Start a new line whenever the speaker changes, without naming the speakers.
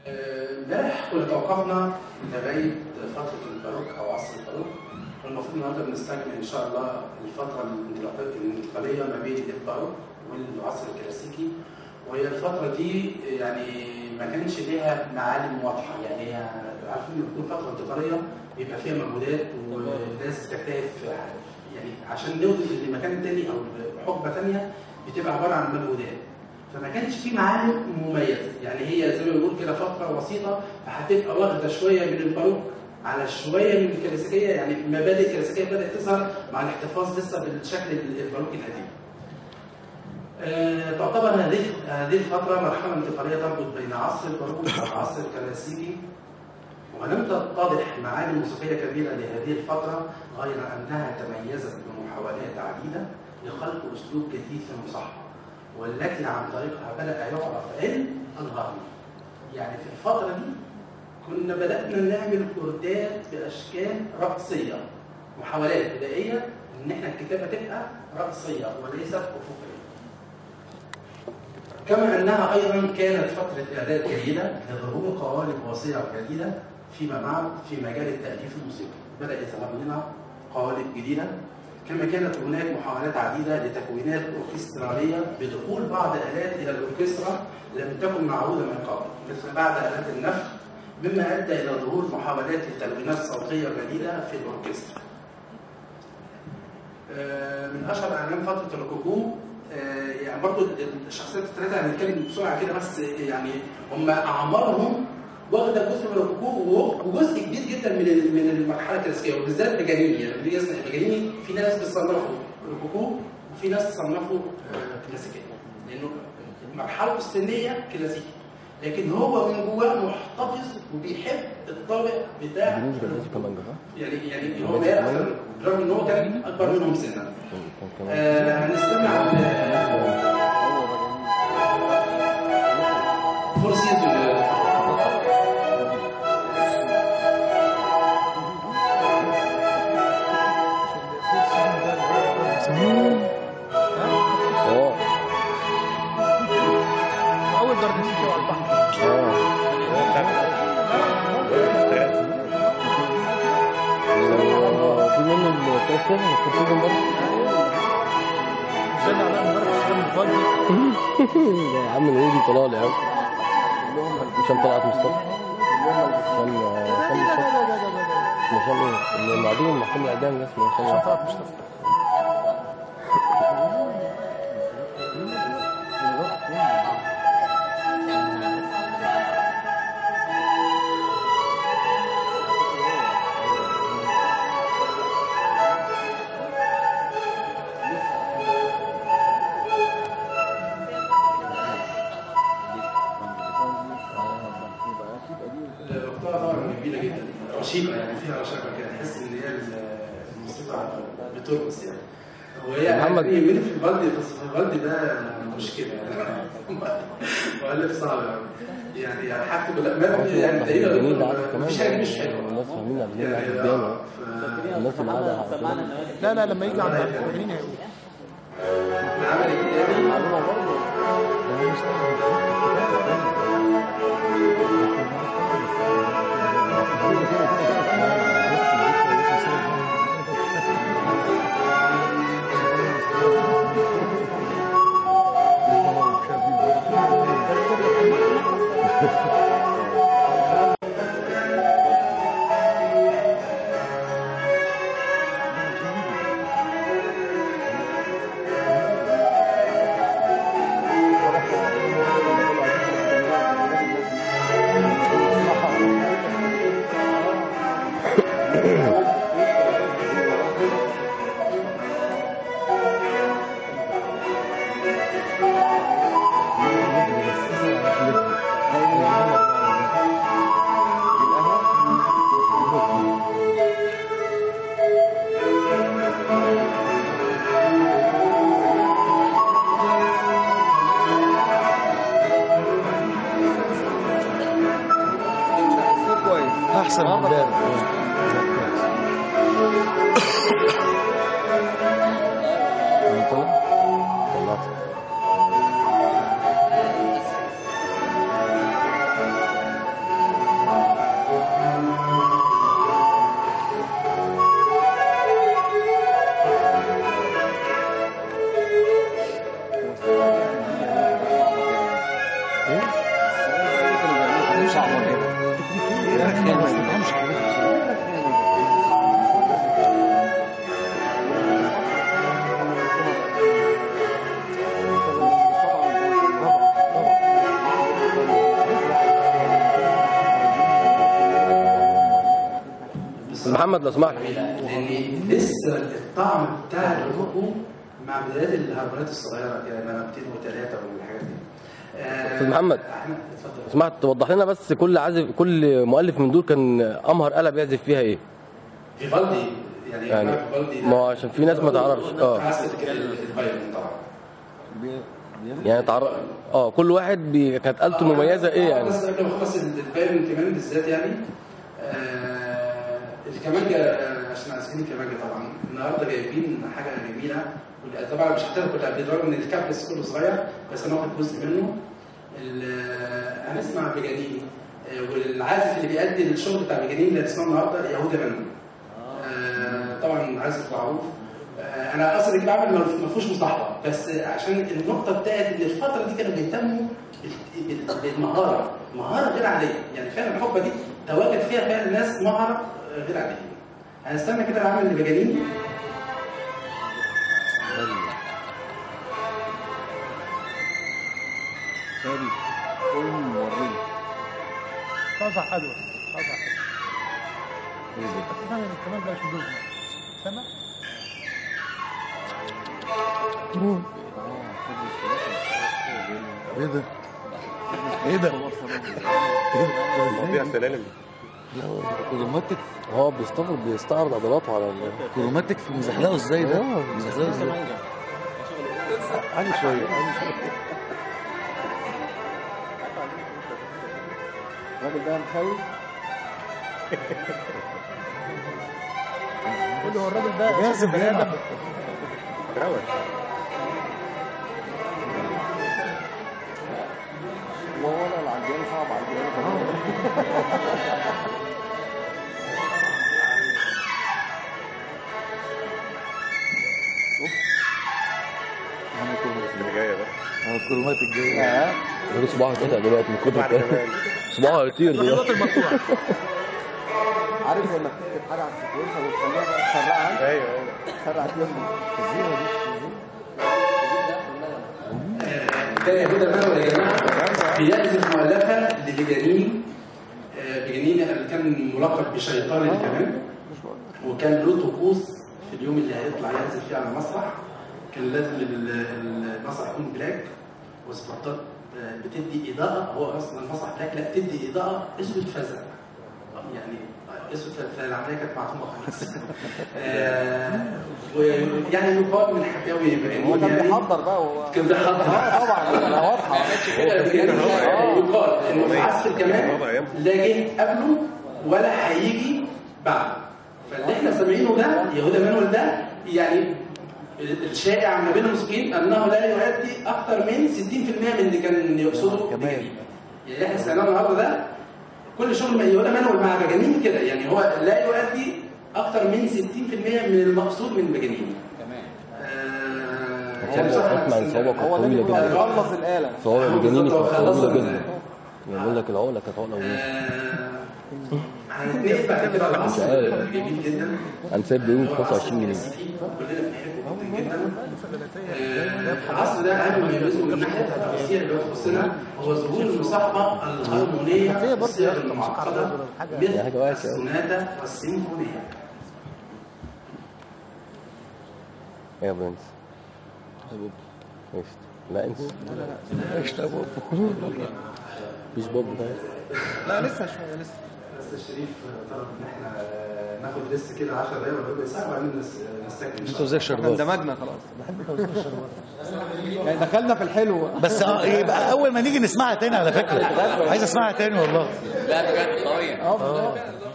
امبارح كنا توقفنا لغايه فتره الباروك او عصر الباروك، والمفروض النهارده بنستكمل ان شاء الله الفتره الانتقاليه ما بين الباروك والعصر الكلاسيكي. وهي الفتره دي يعني ما كانش ليها معالم واضحه، يعني هي عارفين ان بتكون فتره انتقاليه بيبقى فيها مجهودات وناس تجتهد يعني عشان نوصل لمكان تاني او حقبه ثانيه بتبقى عباره عن مجهودات. فما كانش في معالم مميزه، يعني هي زي ما بنقول كده فتره بسيطه فهتبقى واخده شويه من الباروك على شويه من الكلاسيكيه، يعني مبادئ الكلاسيكيه بدات تظهر مع الاحتفاظ لسه بالشكل الباروكي القديم. تعتبر هذه الفتره مرحله انتقاليه تربط بين عصر الباروك والعصر الكلاسيكي، ولم تتضح معالم موسيقيه كبيره لهذه الفتره غير انها تميزت بمحاولات عديده لخلق اسلوب جديد في المصاحبه، والتي عن طريقها بدأ يعرف علم الغرب. يعني في الفترة دي كنا بدأنا نعمل كوردات بأشكال رقصية، محاولات بدائية إن إحنا الكتابة تبقى رقصية وليست أفقية. كما أنها أيضا كانت فترة إعداد جيدة لظهور قوالب وصية جديدة فيما بعد في مجال التأليف الموسيقي. بدأ يظهر لنا قوالب جديدة، كما كانت هناك محاولات عديدة لتكوينات أوركسترالية بدخول بعض آلات إلى الأوركسترا لم تكن معروضة من قبل، مثل بعض آلات النفخ، مما أدى إلى ظهور محاولات لتلوينات صوتية جديدة في الأوركسترا. من أشهر أعلام فترة الروكوكو، يعني برضه الشخصيات الثلاثة هنتكلم بسرعة كده، بس يعني هم أعمارهم واخده جزء من الروكوكو وجزء كبير جدا من المرحله الكلاسيكيه، وبالذات باجانيني. يعني اللي يسمع باجانيني في ناس بتصنفه روكوكو وفي ناس تصنفه كلاسيكيه، لانه مرحلته السنيه كلاسيكي، لكن هو من جواه محتفظ وبيحب الطابع بتاع يعني هو بيعرف رغم ان هو كان اكبر منهم سنا. هنستمع فرصه
يا عم الويدي طلال يا عم عشان طلعت مصطفى عشان المعدوم محكوم الاعدام ده اسمه عشان طلعت مصطفى.
رشيقه، يعني فيها رشاقه كده، تحس ان هي الموسيقى بترقص يعني. وهي محمد يمين في البلدي، بس في البلدي ده مشكله يعني مؤلف صعب يعني حاجته بالامانه يعني تقريبا مفيش حاجه مش حلوه.
الناس فاهمين قبلنا قاعد قدامه، الناس اللي قاعده
لا لما يجي عند مين هيقول
العمل الكتابي
احسن من امبارح. صعبه كده. يا اخي ما تفهمش كده.
محمد لو سمحت.
لان لسه الطعم بتاع الركوب مع بدايات الهرمونات الصغيره كده نبتين وثلاثه والحاجات دي.
استاذ محمد
اتفضل.
لو سمحت توضح لنا بس كل مؤلف من دول كان امهر آلة بيعزف فيها ايه؟
فيفالدي يعني فيفالدي
ما هو عشان في ناس ما تعرفش
عزف كده الفايولين طبعا.
يعني كل واحد كانت آلته مميزه ايه يعني؟
بس قبل ما اخلص الفايولين كمان بالذات يعني الكمانجا عشان عازفين الكمانجا طبعا النهارده جايبين حاجه جميله طبعا مش هتاخد كلها بالرغم ان الكابلس كله صغير بس انا واخد جزء منه. هنسمع بجانين والعازف اللي بيأدي الشغل بتاع بجانين اللي هتسمعه النهارده يهودا منه. طبعا عازف معروف. انا اصلا اللي بعمل ما فيهوش مصاحبه بس عشان النقطه بتاعت اللي الفتره دي كانوا بيهتموا بالمهاره، مهاره غير عاديه يعني فعلا الحقبه دي تواجد فيها فعلا ناس مهاره غير عاديه. هنستنى كده العمل اللي بجانين.
سوري وريني
طازع حلوه طازع حلوه تفهم كمان بقى شو دوزنا سامع
ايه ده؟ ايه ده؟
مواضيع سلالم.
كروماتيك
هو بيستعرض عضلاته على
كروماتيك في مزحلقه ازاي ده؟ مزحلقه ازاي؟ عالي شويه عالي شويه.
الراجل ده مخوف. قول له هو الراجل ده
جاذب
بني
هنا.
ادم.
والله العجال صعب على الجيران.
اللي جايه بقى
الكرومات الجايه.
غير صباعه اتقطع دلوقتي من كتر صباعه هيطير دلوقتي.
عارف لما بتكتب حاجه على السيكونسه وتخليها بقى تسرعها
ايوه
تسرع
كان يهودا منه يا جماعه بيعزف مؤلفه لبجانين. بجانين اللي كان ملقب بشيطان الكمان وكان له طقوس في اليوم اللي هيطلع يعزف فيه على المسرح. كان لازم المسرح يكون بلاك وسبوتات بتدي اضاءه. هو اصلا المسرح بلاك لا بتدي اضاءه اسود فزع يعني اسود فالعمليه كانت معتومه خالص. ويعني يقال من حكاوي بجانين
كان
يعني
بيحضر بقى وهو
كان بيحضر
طبعا واضحه
يقال انه في عصر الكمان لا جه قبله ولا هيجي بعده. فاللي احنا سامعينه ده يهودا مانويل ده يعني الشائع ما بين الموسيقيين انه لا يؤدي اكثر من 60% من اللي كان يقصده بجانين. يعني احنا سمعناه النهارده ده كل شغل يهودا مانويل مع بجانين كده يعني هو لا يؤدي اكثر من 60% من المقصود من بجانين.
اسمع صوابعه كانت طويله جدا.
خلص الاله
صوابع بجانين كانت طويله جدا. يعني بيقول لك العقله كانت عقله
هنتنقل بعد كده على العصر جميل جدا.
انا سايب بيقول 25 جنيه.
كلنا بنحبه جدا. العصر ده اهم ما يميزه من ناحيه التفسير اللي هو تخصنا هو ظهور المصاحبه الهارمونيه في الصيغ المعقده مثل السوناتا والسيمفونيه.
يا برنس ماشي. لا انسى
ايش ده بابا؟
مش بابا ده.
لا لسه شويه لسه
الشريف طلب ان احنا ناخد لسه كده 10 دقايق ولا ربع ساعه وبعدين نستكمل.
انتوا زي الشربات.
اندمجنا خلاص. بحب توزيع الشربات يعني دخلنا في الحلو
بس يبقى اول ما نيجي نسمعها تاني على فكره. عايز اسمعها تاني والله.
اه